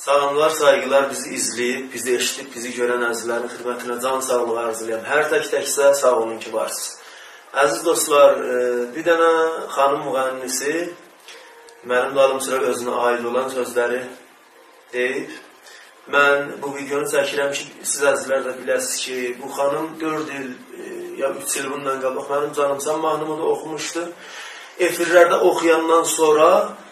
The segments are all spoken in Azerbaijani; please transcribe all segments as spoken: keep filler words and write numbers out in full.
Salamlar, saygılar, bizi izləyib, bizi eşitib, bizi görən əzizlərin xidmətinə can sağlığı arzulayam. Hər tək-təksə sağ olun ki, varsınız. Əziz dostlar, bir dənə xanım müğənnisi mənim dalım sıra özünə aid olan sözləri deyib. Mən bu videonu çəkirəm ki, siz əzizlər də biləsiniz ki, bu xanım dörd il, ya üç il bundan qabaq mənim canımsan mahnımı da oxumuşdu. Efirlərdə oxuyandan sonra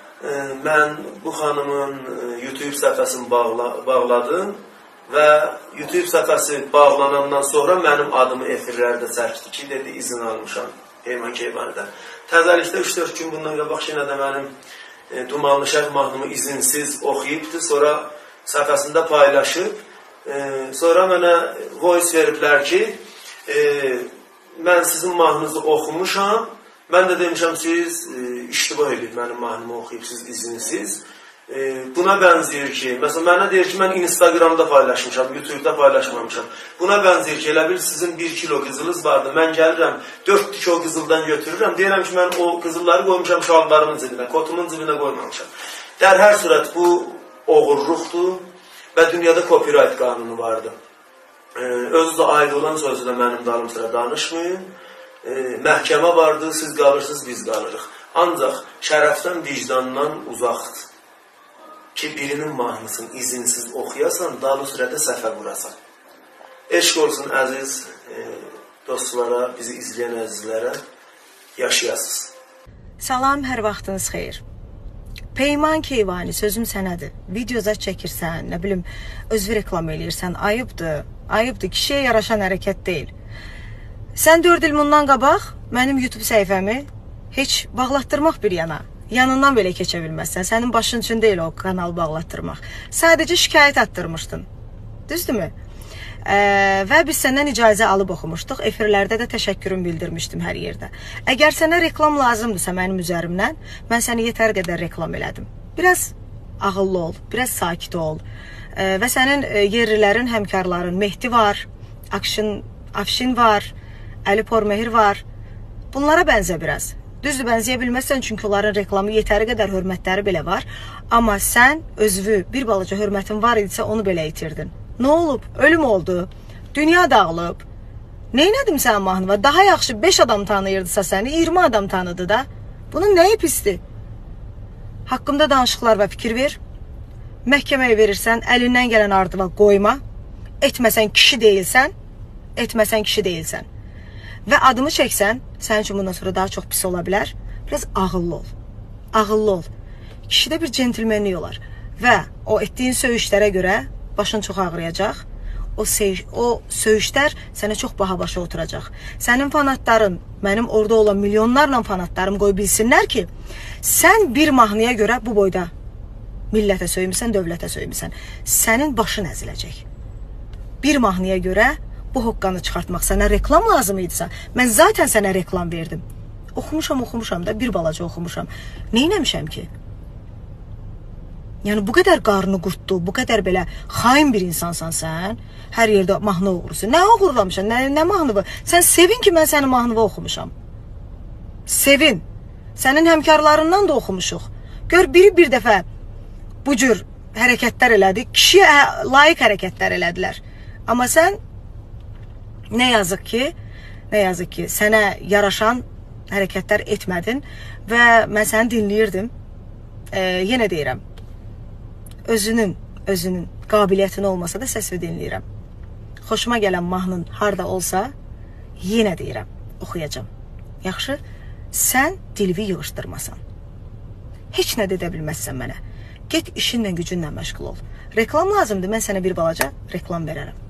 mən bu xanımın YouTube səhifəsini bağla, bağladım və YouTube səhifəsi bağlanandan sonra mənim adımı efirlərdə çəkdi ki, dedi, izin almışam Peyman Keyvani'dən. Təzəlikdə üç dörd gün bundan qabaq yenə də mənim e, Dumanlı Şərq mahnımı izinsiz oxuyubdu, sonra səhifəsində paylaşıb, e, sonra mənə voice veriblər ki, e, mən sizin mahnınızı oxumuşam. Mən də demişəm, siz e, iştibah edib mənim mahnımı oxuyub, siz izinsiz. E, buna bənzəyir ki, məsələn, mənə deyir ki, mən Instagramda paylaşmışam, YouTube'da paylaşmamışam. Buna bənzəyir ki, elə bir sizin bir kilo qızılınız vardı, mən gəlirəm, dörd tük o qızıldan götürürəm, deyirəm ki, mən o qızılları qoymuşam şalvarımın cibinə, kotumun cibinə qoymamışam. Dər hər surət bu oğurluqdur və dünyada copyright qanunu vardı. E, özü də aid olan sözü də mənim dalım sıra danışmayın. E, məhkəmə vardı, siz qalırsınız, biz qalırıq. Ancaq şərəfdən, vicdandan uzaqdır ki, birinin mahnısını izinsiz oxuyasan, dalı sürədə səhvə vurasan. Eşq olsun əziz e, dostlara, bizi izləyən əzizlərə, yaşayasınız. Salam, hər vaxtınız xeyir. Peyman Keyvani, sözüm sənədir. Videoza çəkirsən, nə bilim, özü reklam eləyirsən, ayıbdır, ayıbdır, kişiyə yaraşan hərəkət deyil. Sən dörd il bundan qabaq mənim YouTube səhifəmi heç bağlatdırmaq bir yana, yanından belə keçə bilməzsən. Sənin başın üçün deyil o kanalı bağlatdırmaq. Sadəcə şikayət attırmışdın. Düzdürmü? Ee, və biz səndən icazə alıb oxumuşduq. Efirlərdə də təşəkkürüm bildirmişdim hər yerdə. Əgər sənə reklam lazımdırsa mənim üzərimdən, mən səni yetər qədər reklam elədim. Biraz ağıllı ol, biraz sakit ol. Ee, və sənin yerlilərin, həmkarların Mehdi var, Afşin, Afşin var, Əli Pormehir var. Bunlara bənzə biraz. Düzdür, bənzəyə bilməzsən, çünki onların reklamı yetəri qədər hörmətləri belə var. Amma sən özvü, bir balaca hörmətin var idisə onu belə itirdin. Nə olub? Ölüm oldu. Dünya dağılıb. Neynədim sən mahnıva? Daha yaxşı beş adam tanıyırdısa səni, iyirmi adam tanıdı da. Bunun nəyi pisdir? Haqqımda danışıqlar və fikir ver. Məhkəməyə verirsən, əlindən gələn ardıva qoyma. Etməsən kişi deyilsən, etməsən kişi deyilsən. Və adımı çəksən, sənin üçün bundan sonra daha çox pis ola bilər. Biraz ağıllı ol. Ağıllı ol. Kişidə bir centilmenlik olar. Və o etdiyin söyüşlərə görə başın çox ağrıyacaq. O, o söyüşlər sənə çox baha başa oturacaq. Sənin fanatların, mənim orada olan milyonlarla fanatlarım qoy bilsinlər ki, sən bir mahnıya görə bu boyda millətə söymüsən, dövlətə söymüsən. Sənin başın əziləcək. Bir mahnıya görə bu hoqqanı çıxartmaq sənə reklam lazım idisə, mən zaten sənə reklam verdim. Oxumuşam, oxumuşam da, bir balaca oxumuşam. Neynəmişəm ki? Yəni, bu qədər qarnı qurtdu, bu qədər belə xain bir insansan sən, hər yerdə mahnı oğurursun. Nə oğurlamışam, nə, nə mahnıvı? Sən sevin ki, mən sənin mahnıvı oxumuşam. Sevin. Sənin həmkarlarından da oxumuşuq. Gör, biri bir dəfə bu cür hərəkətlər elədi, kişiyə layiq hərəkətlər elədilər. Amma sən nə yazıq ki, nə yazıq ki, sənə yaraşan hərəkətlər etmədin və mən səni dinləyirdim. E, yenə deyirəm, özünün, özünün qabiliyyətin olmasa da səsini dinləyirəm. Xoşuma gələn mahnın harda olsa, yenə deyirəm, oxuyacam. Yaxşı, sən dilvi yığışdırmasan. Heç nə dedə bilməzsən mənə. Get işinlə, gücünlə məşğul ol. Reklam lazımdır, mən sənə bir balaca reklam verərəm.